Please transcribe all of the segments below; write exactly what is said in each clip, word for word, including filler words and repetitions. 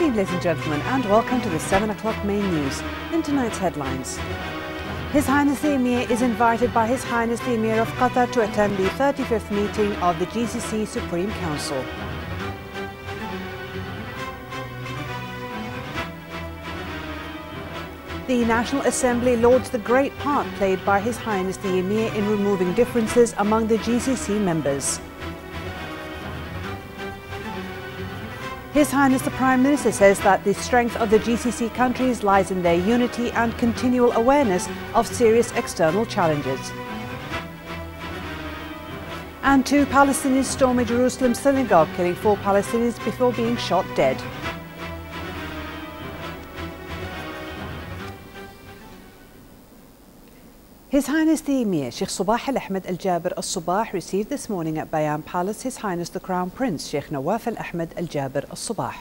evening, ladies and gentlemen, and welcome to the seven o'clock main news. In tonight's headlines, His Highness the Emir is invited by His Highness the Emir of Qatar to attend the thirty-fifth meeting of the G C C Supreme Council. The National Assembly lauds the great part played by His Highness the Emir in removing differences among the G C C members. His Highness the Prime Minister says that the strength of the G C C countries lies in their unity and continual awareness of serious external challenges. And two Palestinians storm a Jerusalem synagogue, killing four Palestinians before being shot dead. His Highness the Emir, Sheikh Sabah Al Ahmed Al Jaber Al Sabah, received this morning at Bayan Palace His Highness the Crown Prince, Sheikh Nawaf Al Ahmed Al Jaber Al Sabah.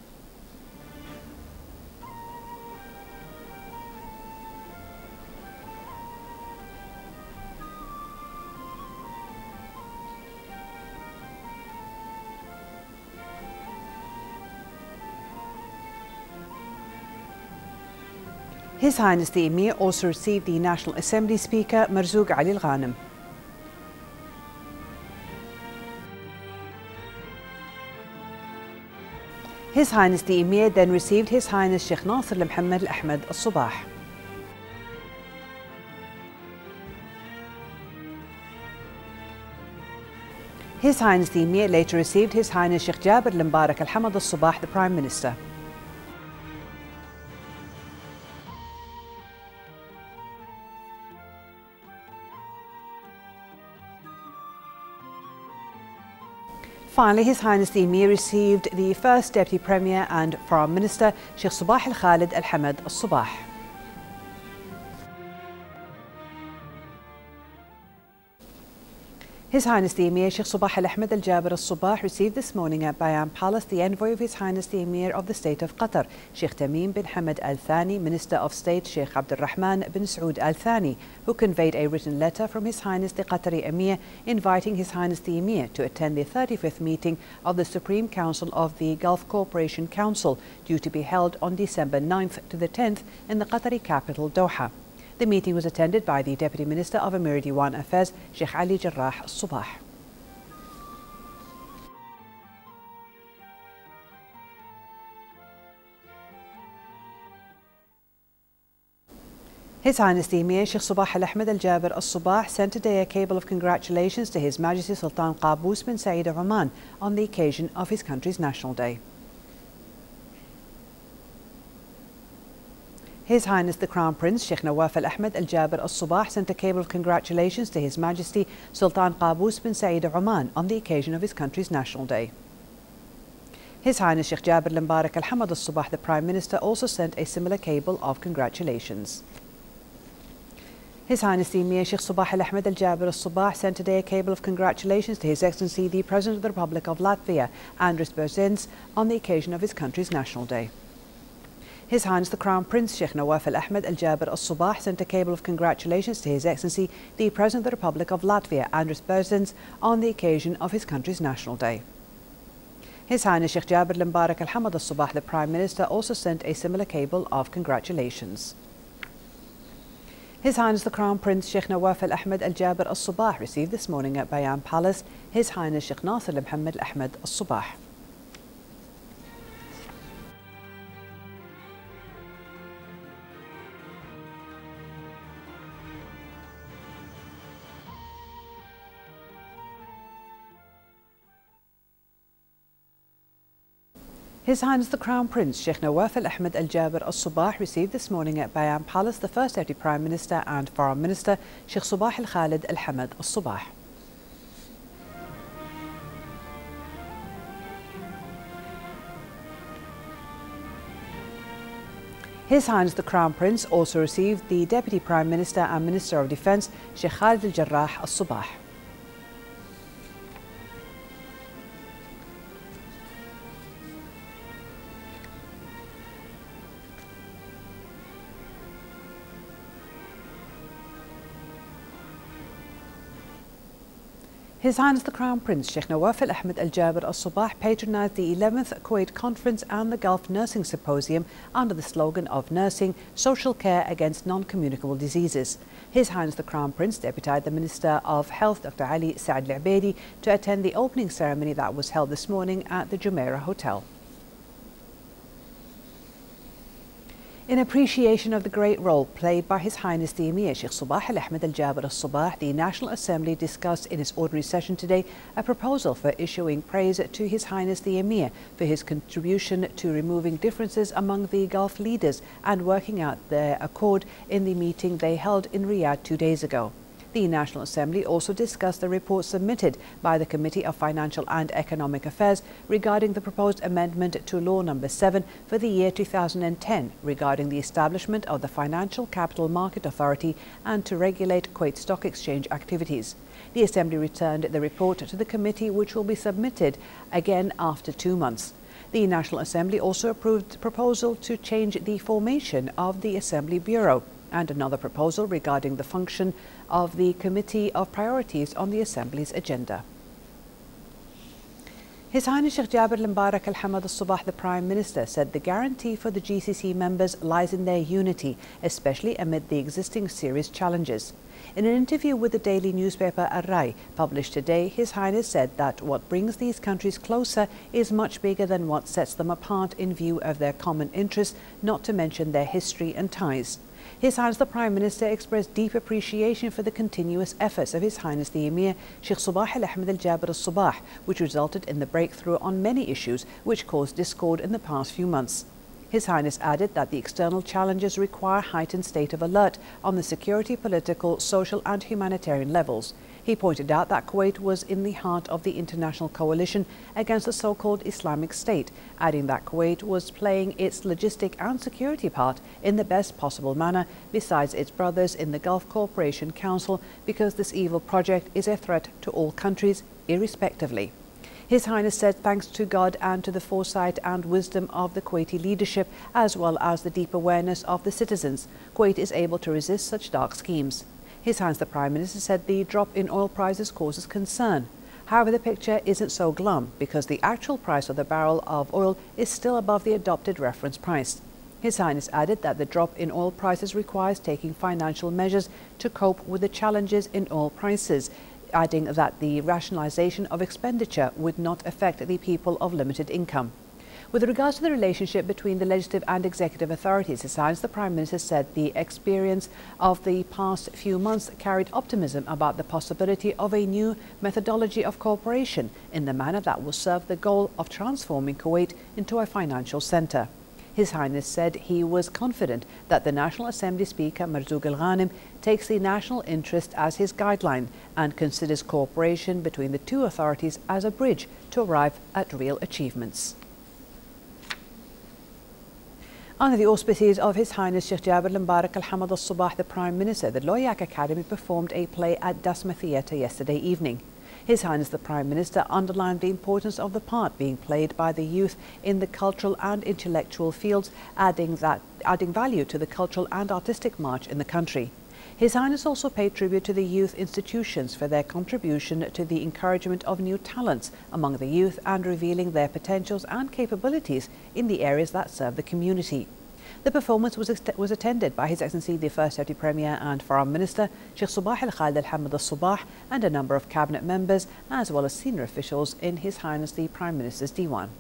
His Highness the Emir also received the National Assembly Speaker Marzouk Ali Al Ghanem. His Highness the Emir then received His Highness Sheikh Nasser Al Mohammed Al Ahmed Al Sabah. His Highness the Emir later received His Highness Sheikh Jaber Al Mubarak Al Hamad Al Sabah, the Prime Minister. Finally, His Highness the Emir received the First Deputy Premier and Foreign Minister, Sheikh Sabah Al Khalid Al Hamad Al Sabah. His Highness the Emir, Sheikh Sabah Al Ahmed Al Jaber Al Sabah, received this morning at Bayan Palace the envoy of His Highness the Emir of the State of Qatar, Sheikh Tamim bin Hamad Al Thani, Minister of State Sheikh Abdul Rahman bin Saud Al Thani, who conveyed a written letter from His Highness the Qatari Emir inviting His Highness the Emir to attend the thirty-fifth meeting of the Supreme Council of the Gulf Cooperation Council, due to be held on December ninth to the tenth in the Qatari capital Doha. The meeting was attended by the Deputy Minister of Emir Diwan Affairs, Sheikh Ali Jarrah Al Sabah. His Highness the Emir, Sheikh Sabah Al Ahmed Al Jaber Al Sabah, sent today a cable of congratulations to His Majesty Sultan Qaboos bin Saeed of Oman on the occasion of his country's National Day. His Highness the Crown Prince, Sheikh Nawaf Al Ahmed Al Jaber Al Sabah, sent a cable of congratulations to His Majesty Sultan Qaboos bin Saeed of Oman on the occasion of his country's National Day. His Highness Sheikh Jaber Al Mubarak Al Hamad Al Sabah, the Prime Minister, also sent a similar cable of congratulations. His Highness the Emir, Sheikh Sabah Al Ahmed Al Jaber Al Sabah, sent today a cable of congratulations to His Excellency the President of the Republic of Latvia, Andris Bērziņš, on the occasion of his country's National Day. His Highness the Crown Prince, Sheikh Nawaf Al Ahmed Al Jaber Al Sabah, sent a cable of congratulations to His Excellency the President of the Republic of Latvia, Andris Bērziņš, on the occasion of his country's National Day. His Highness Sheikh Jaber Al Mubarak Al Hamad Al Sabah, the Prime Minister, also sent a similar cable of congratulations. His Highness the Crown Prince, Sheikh Nawaf Al Ahmed Al Jaber Al Sabah, received this morning at Bayan Palace His Highness Sheikh Nasser Al Mohammed Al Ahmed Al Sabah. His Highness the Crown Prince, Sheikh Nawaf Al Ahmed Al Jaber Al Sabah, received this morning at Bayan Palace the First Deputy Prime Minister and Foreign Minister, Sheikh Sabah Al Khalid Al Hamad Al Sabah. His Highness the Crown Prince also received the Deputy Prime Minister and Minister of Defence, Sheikh Khalid Al Jarrah Al Sabah. His Highness the Crown Prince Sheikh Nawaf Al Ahmed Al Jaber Al Sabah patronised the eleventh Kuwait Conference and the Gulf Nursing Symposium under the slogan of Nursing, Social Care Against Non-Communicable Diseases. His Highness the Crown Prince deputised the Minister of Health Doctor Ali Saad Al Ubaidi to attend the opening ceremony that was held this morning at the Jumeirah Hotel. In appreciation of the great role played by His Highness the Emir Sheikh Sabah Al Ahmed Al Jaber Al Sabah, the National Assembly discussed in its ordinary session today a proposal for issuing praise to His Highness the Emir for his contribution to removing differences among the Gulf leaders and working out their accord in the meeting they held in Riyadh two days ago. The National Assembly also discussed the report submitted by the Committee of Financial and Economic Affairs regarding the proposed amendment to Law Number seven for the year two thousand ten regarding the establishment of the Financial Capital Market Authority and to regulate Kuwait Stock Exchange activities. The Assembly returned the report to the committee, which will be submitted again after two months. The National Assembly also approved the proposal to change the formation of the Assembly Bureau and another proposal regarding the function of the Committee of Priorities on the Assembly's agenda. His Highness Sheikh Jaber Al Mbarak Al Hamad Al Sabah, the Prime Minister, said the guarantee for the G C C members lies in their unity, especially amid the existing serious challenges. In an interview with the daily newspaper Al Rai, published today, His Highness said that what brings these countries closer is much bigger than what sets them apart in view of their common interests, not to mention their history and ties. His Highness the Prime Minister expressed deep appreciation for the continuous efforts of His Highness the Emir Sheikh Sabah Al Ahmed Al Jaber Al Sabah, which resulted in the breakthrough on many issues which caused discord in the past few months. His Highness added that the external challenges require heightened state of alert on the security, political, social and humanitarian levels. He pointed out that Kuwait was in the heart of the international coalition against the so-called Islamic State, adding that Kuwait was playing its logistic and security part in the best possible manner besides its brothers in the Gulf Cooperation Council, because this evil project is a threat to all countries, irrespectively. His Highness said thanks to God and to the foresight and wisdom of the Kuwaiti leadership, as well as the deep awareness of the citizens, Kuwait is able to resist such dark schemes. His Highness the Prime Minister said the drop in oil prices causes concern. However, the picture isn't so glum because the actual price of the barrel of oil is still above the adopted reference price. His Highness added that the drop in oil prices requires taking financial measures to cope with the challenges in oil prices, adding that the rationalisation of expenditure would not affect the people of limited income. With regards to the relationship between the legislative and executive authorities, His Highness the Prime Minister said the experience of the past few months carried optimism about the possibility of a new methodology of cooperation in the manner that will serve the goal of transforming Kuwait into a financial centre. His Highness said he was confident that the National Assembly Speaker Marzouk Al Ghanim takes the national interest as his guideline and considers cooperation between the two authorities as a bridge to arrive at real achievements. Under the auspices of His Highness Sheikh Jaber Al Mbarak Al Hamad Al Sabah, the Prime Minister, the Loyak Academy performed a play at Dasma Theatre yesterday evening. His Highness the Prime Minister underlined the importance of the part being played by the youth in the cultural and intellectual fields, adding, that, adding value to the cultural and artistic march in the country. His Highness also paid tribute to the youth institutions for their contribution to the encouragement of new talents among the youth and revealing their potentials and capabilities in the areas that serve the community. The performance was, was attended by His Excellency the First Deputy Premier and Foreign Minister Sheikh Sabah Al Khalid Al Hamad Al Sabah and a number of cabinet members as well as senior officials in His Highness the Prime Minister's Diwan.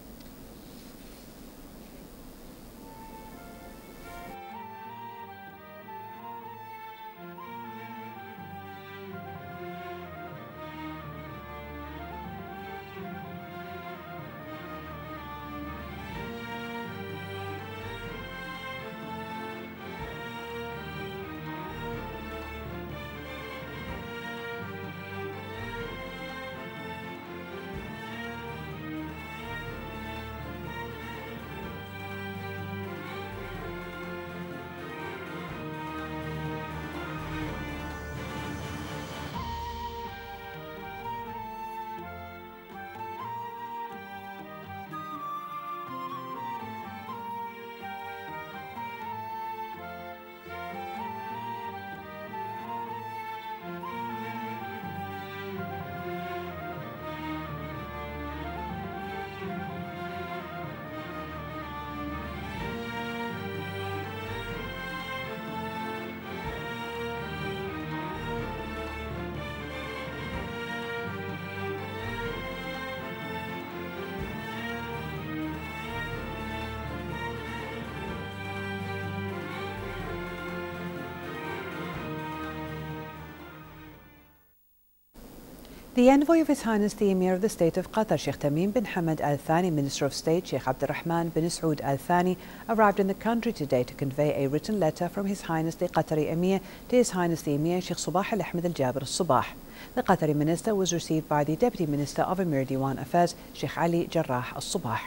The envoy of His Highness the Emir of the State of Qatar, Sheikh Tamim bin Hamad Al Thani, Minister of State Sheikh Abdurrahman bin Saud Al Thani, arrived in the country today to convey a written letter from His Highness the Qatari Emir to His Highness the Emir Sheikh Subah Al Ahmed Al Jaber Al Subah. The Qatari Minister was received by the Deputy Minister of Emir Diwan Affairs, Sheikh Ali Jarrah Al Subah.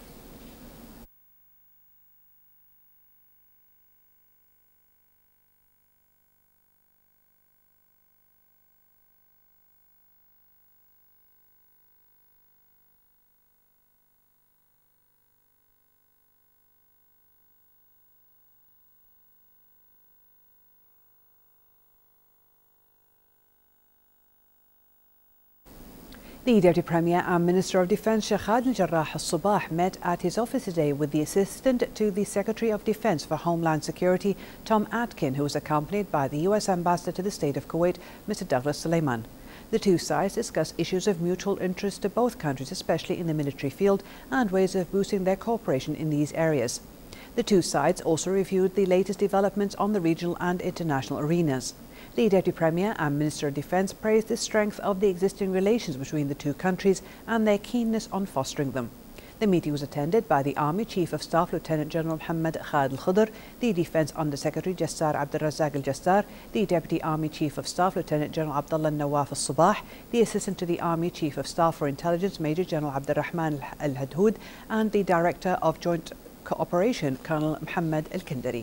The Deputy Premier and Minister of Defence Sheikh Khalid Jarrah Al Subah met at his office today with the Assistant to the Secretary of Defence for Homeland Security, Tom Atkin, who was accompanied by the U S Ambassador to the State of Kuwait, Mister Douglas Suleiman. The two sides discussed issues of mutual interest to both countries, especially in the military field, and ways of boosting their cooperation in these areas. The two sides also reviewed the latest developments on the regional and international arenas. The Deputy Premier and Minister of Defence praised the strength of the existing relations between the two countries and their keenness on fostering them. The meeting was attended by the Army Chief of Staff Lieutenant General Mohammed Khalid Al-Khudr, the Defence Under Secretary Jassar Abdul Razak Al-Jassar, the Deputy Army Chief of Staff Lieutenant General Abdullah Nawaf Al-Subah, the Assistant to the Army Chief of Staff for Intelligence Major General Abdurrahman Al-Hadhoud, and the Director of Joint Cooperation Colonel Mohammed Al-Kindari.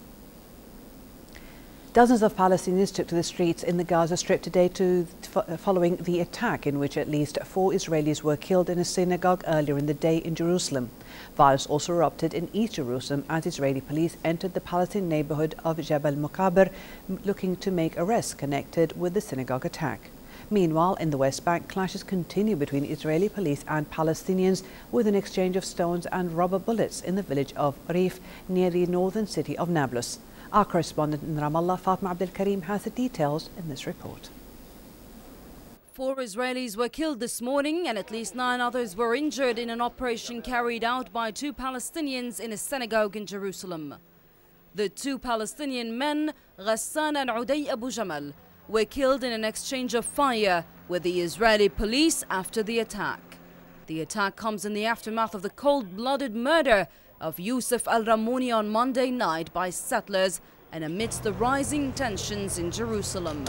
Dozens of Palestinians took to the streets in the Gaza Strip today to, following the attack in which at least four Israelis were killed in a synagogue earlier in the day in Jerusalem. Violence also erupted in East Jerusalem as Israeli police entered the Palestinian neighborhood of Jabal Mukaber, looking to make arrests connected with the synagogue attack. Meanwhile, in the West Bank, clashes continue between Israeli police and Palestinians, with an exchange of stones and rubber bullets in the village of Rif near the northern city of Nablus. Our correspondent in Ramallah, Fatma Abdul Karim, has the details in this report. Four Israelis were killed this morning and at least nine others were injured in an operation carried out by two Palestinians in a synagogue in Jerusalem. The two Palestinian men, Ghassan and Uday Abu Jamal, were killed in an exchange of fire with the Israeli police after the attack. The attack comes in the aftermath of the cold-blooded murder of Yusuf al-Ramouni on Monday night by settlers and amidst the rising tensions in Jerusalem.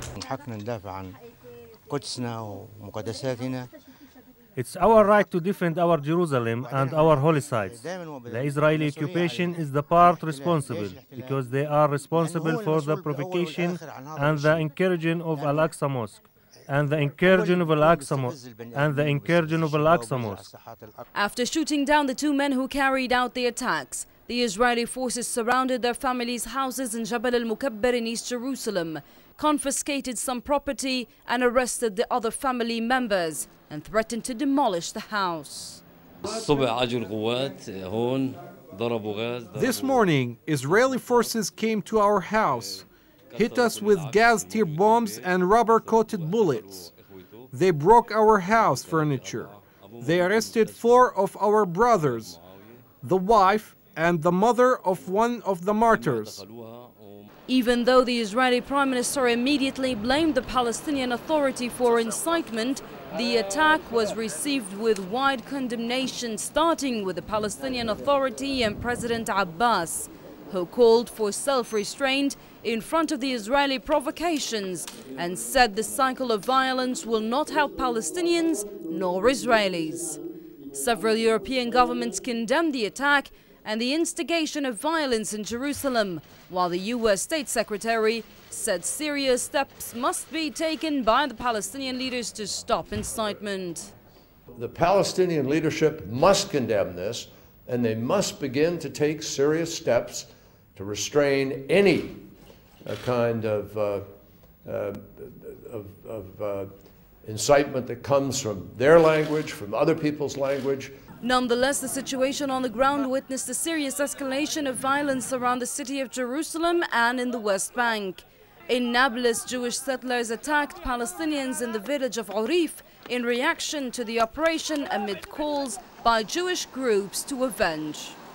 It's our right to defend our Jerusalem and our holy sites. The Israeli occupation is the part responsible because they are responsible for the provocation and the incursion of Al-Aqsa Mosque. and the incursion of Al-Aqsa Mosque and the incursion of Al-Aqsa Mosque. After shooting down the two men who carried out the attacks, the Israeli forces surrounded their families' houses in Jabal al-Mukabbar in East Jerusalem, confiscated some property and arrested the other family members and threatened to demolish the house. This morning, Israeli forces came to our house, hit us with gas-tier bombs and rubber-coated bullets. They broke our house furniture. They arrested four of our brothers, the wife and the mother of one of the martyrs. Even though the Israeli Prime Minister immediately blamed the Palestinian Authority for incitement, the attack was received with wide condemnation, starting with the Palestinian Authority and President Abbas, who called for self-restraint in front of the Israeli provocations and said the cycle of violence will not help Palestinians nor Israelis. Several European governments condemned the attack and the instigation of violence in Jerusalem, while the U S State Secretary said serious steps must be taken by the Palestinian leaders to stop incitement. The Palestinian leadership must condemn this, and they must begin to take serious steps to restrain any uh, kind of, uh, uh, of, of uh, incitement that comes from their language, from other people's language. Nonetheless, the situation on the ground witnessed a serious escalation of violence around the city of Jerusalem and in the West Bank. In Nablus, Jewish settlers attacked Palestinians in the village of Urif in reaction to the operation amid calls by Jewish groups to avenge.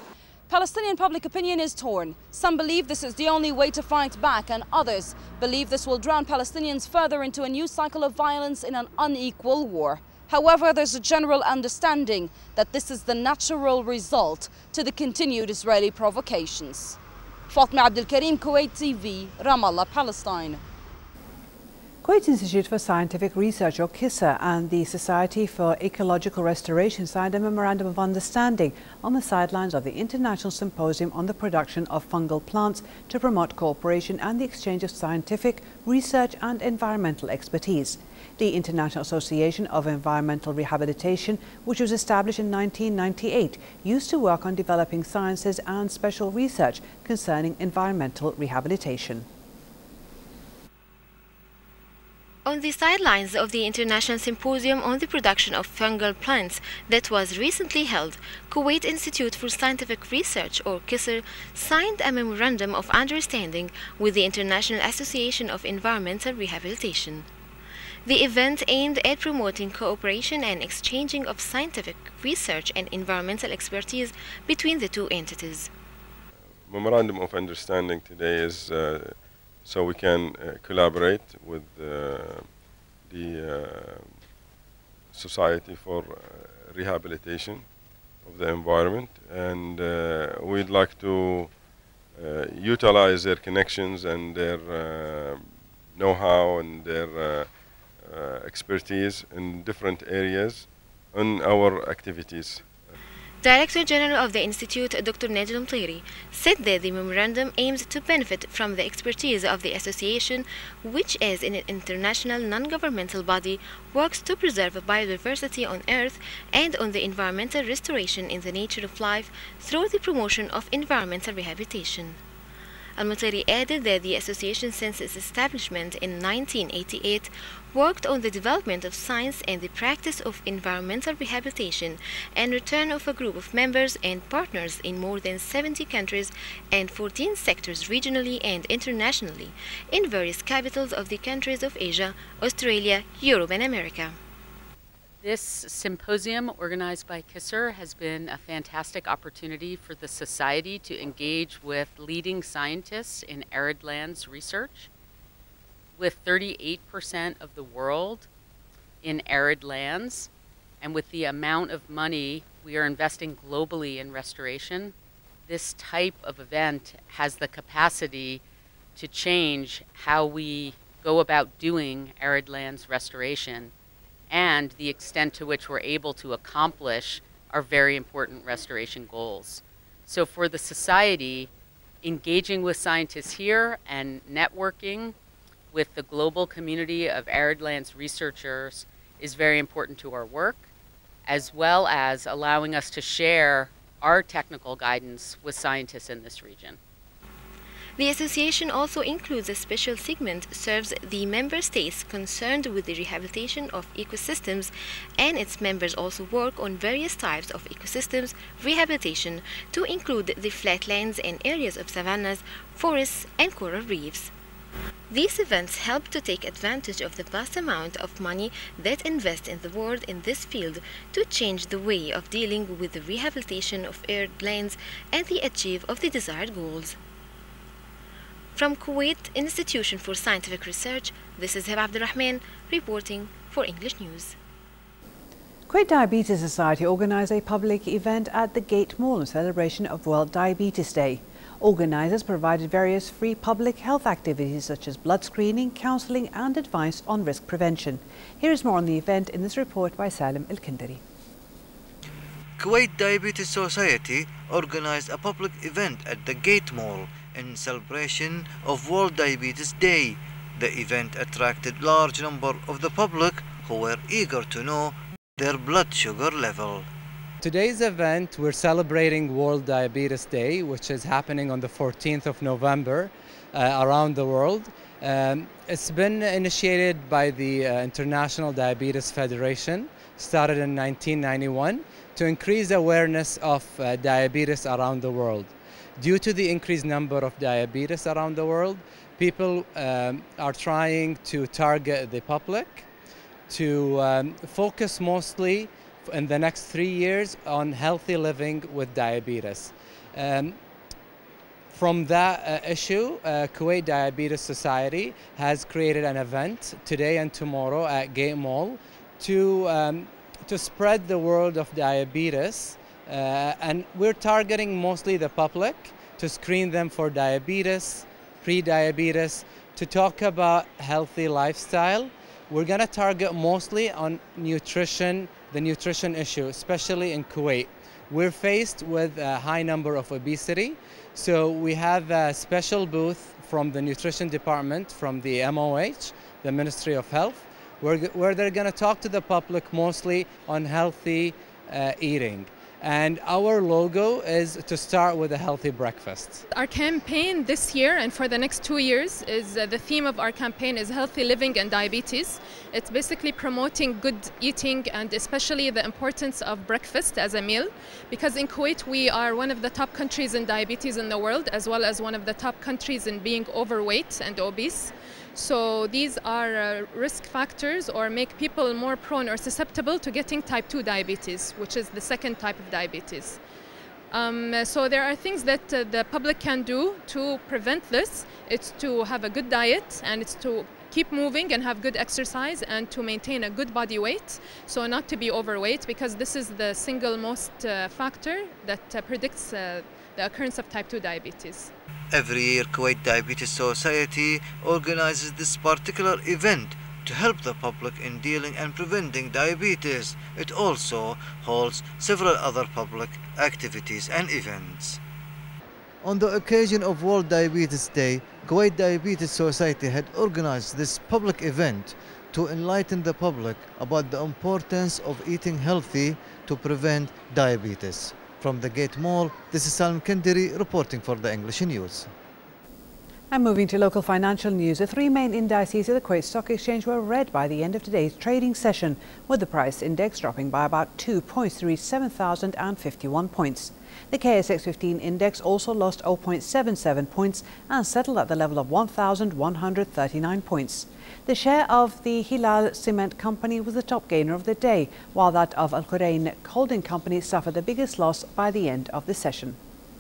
Palestinian public opinion is torn. Some believe this is the only way to fight back, and others believe this will drown Palestinians further into a new cycle of violence in an unequal war. However, there's a general understanding that this is the natural result to the continued Israeli provocations. Fatma Abdel Karim, Kuwait T V, Ramallah, Palestine. Kuwait's Institute for Scientific Research, or KISA, and the Society for Ecological Restoration signed a Memorandum of Understanding on the sidelines of the International Symposium on the Production of Fungal Plants to promote cooperation and the exchange of scientific, research and environmental expertise. The International Association of Environmental Rehabilitation, which was established in nineteen ninety-eight, used to work on developing sciences and special research concerning environmental rehabilitation. On the sidelines of the International Symposium on the Production of Fungal Plants that was recently held, Kuwait Institute for Scientific Research, or KISR, signed a Memorandum of Understanding with the International Association of Environmental Rehabilitation. The event aimed at promoting cooperation and exchanging of scientific research and environmental expertise between the two entities. Memorandum of Understanding today is uh, so we can uh, collaborate with uh, the uh, Society for uh, Rehabilitation of the Environment, and uh, we'd like to uh, utilize their connections and their uh, know-how and their uh, uh, expertise in different areas in our activities. Director General of the Institute, Doctor Najl Mtiri, said that the memorandum aims to benefit from the expertise of the association, which as an international non-governmental body works to preserve biodiversity on Earth and on the environmental restoration in the nature of life through the promotion of environmental rehabilitation. Al-Mtiri added that the association since its establishment in nineteen eighty-eight worked on the development of science and the practice of environmental rehabilitation and return of a group of members and partners in more than seventy countries and fourteen sectors regionally and internationally in various capitals of the countries of Asia, Australia, Europe and America. This symposium organized by KISR has been a fantastic opportunity for the society to engage with leading scientists in arid lands research. With thirty-eight percent of the world in arid lands, and with the amount of money we are investing globally in restoration, this type of event has the capacity to change how we go about doing arid lands restoration and the extent to which we're able to accomplish our very important restoration goals. So for the society, engaging with scientists here and networking with the global community of arid lands researchers is very important to our work, as well as allowing us to share our technical guidance with scientists in this region. The association also includes a special segment serves the member states concerned with the rehabilitation of ecosystems, and its members also work on various types of ecosystems rehabilitation to include the flatlands and areas of savannas, forests and coral reefs. These events help to take advantage of the vast amount of money that invests in the world in this field to change the way of dealing with the rehabilitation of arid lands and the achieve of the desired goals. From Kuwait Institution for Scientific Research, this is Heba Abdulrahman reporting for English News. Kuwait Diabetes Society organised a public event at the Gate Mall in celebration of World Diabetes Day. Organisers provided various free public health activities such as blood screening, counselling and advice on risk prevention. Here is more on the event in this report by Salim Al-Kindari. Kuwait Diabetes Society organised a public event at the Gate Mall in celebration of World Diabetes Day. The event attracted large number of the public who were eager to know their blood sugar level. Today's event, we're celebrating World Diabetes Day, which is happening on the fourteenth of November uh, around the world. Um, it's been initiated by the uh, International Diabetes Federation, started in nineteen ninety-one, to increase awareness of uh, diabetes around the world. Due to the increased number of diabetes around the world, people um, are trying to target the public to um, focus mostly in the next three years on healthy living with diabetes. Um, From that uh, issue, uh, Kuwait Diabetes Society has created an event today and tomorrow at Gate Mall to, um, to spread the word of diabetes. Uh, and we're targeting mostly the public to screen them for diabetes, pre-diabetes, to talk about healthy lifestyle. We're going to target mostly on nutrition, the nutrition issue, especially in Kuwait. We're faced with a high number of obesity, so we have a special booth from the nutrition department, from the M O H, the Ministry of Health, where, where they're going to talk to the public mostly on healthy uh, eating. And our logo is to start with a healthy breakfast. Our campaign this year and for the next two years is uh, the theme of our campaign is healthy living and diabetes. It's basically promoting good eating and especially the importance of breakfast as a meal, because in Kuwait we are one of the top countries in diabetes in the world, as well as one of the top countries in being overweight and obese. So these are uh, risk factors or make people more prone or susceptible to getting type two diabetes, which is the second type of diabetes. Um, so there are things that uh, the public can do to prevent this. It's to have a good diet, and it's to keep moving and have good exercise and to maintain a good body weight, so not to be overweight, because this is the single most uh, factor that uh, predicts uh, the occurrence of type two diabetes. Every year, Kuwait Diabetes Society organizes this particular event to help the public in dealing and preventing diabetes. It also holds several other public activities and events. On the occasion of World Diabetes Day, Kuwait Diabetes Society had organized this public event to enlighten the public about the importance of eating healthy to prevent diabetes. From the Gate Mall, this is Salim Kendiri reporting for the English News. And moving to local financial news, the three main indices of the Kuwait Stock Exchange were red by the end of today's trading session, with the price index dropping by about two point three seven thousand fifty-one points. The K S X fifteen index also lost zero point seven seven points and settled at the level of one thousand one hundred thirty-nine points. The share of the Hilal Cement Company was the top gainer of the day, while that of Al Qurain Holding Company suffered the biggest loss by the end of the session.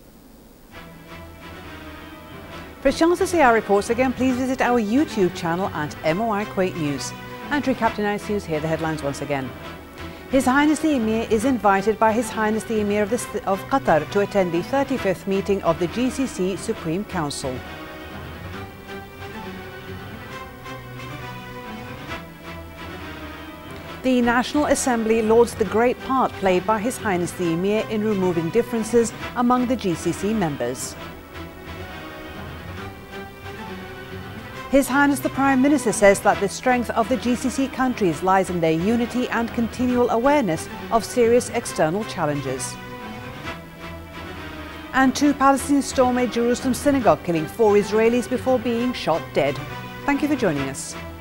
For a chance to see our reports again, please visit our YouTube channel at M O I Kuwait News. And to recap tonight's news, here are the headlines once again. His Highness the Emir is invited by His Highness the Emir of, the, of Qatar to attend the thirty-fifth meeting of the G C C Supreme Council. The National Assembly lauds the great part played by His Highness the Emir in removing differences among the G C C members. His Highness the Prime Minister says that the strength of the G C C countries lies in their unity and continual awareness of serious external challenges. And two Palestinians stormed a Jerusalem synagogue, killing four Israelis before being shot dead. Thank you for joining us.